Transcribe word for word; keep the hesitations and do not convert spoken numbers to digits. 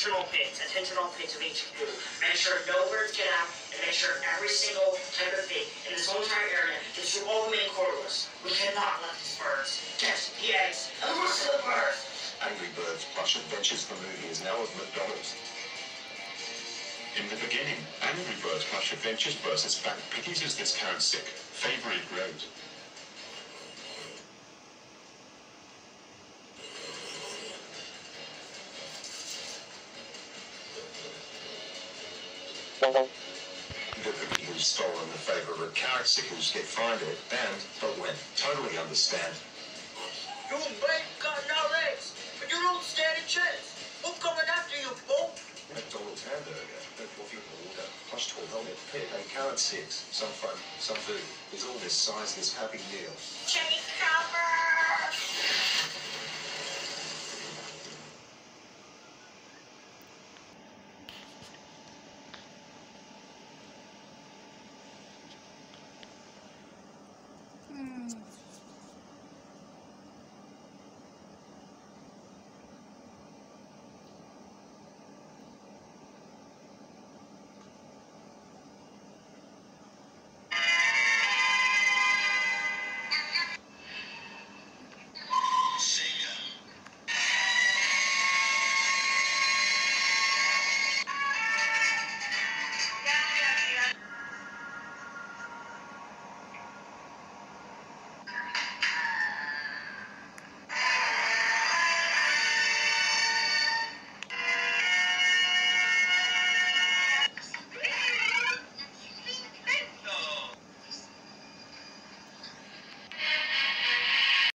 attention all pits, attention all pits of H Q. Make sure no birds get out, and make sure every single type of pig in this whole entire area gets through all the main corridors. We cannot let these birds get the eggs and the rest of the birds. Angry Birds Plush Adventures the movie is now at McDonald's. In the beginning, Angry Birds Plush Adventures versus Fat Piggies as this carrot sick, favorite grade. The piggy who's stolen the favourite carrot sickles get find it, and, but when, totally understand. You ain't got no legs, but you don't stand a chance. Who's coming after you, fool? McDonald's hamburger, no coffee or water, plush tall helmet, pig and carrot sticks, some fun, some food. Is all this size this happy meal? Jimmy Cropper.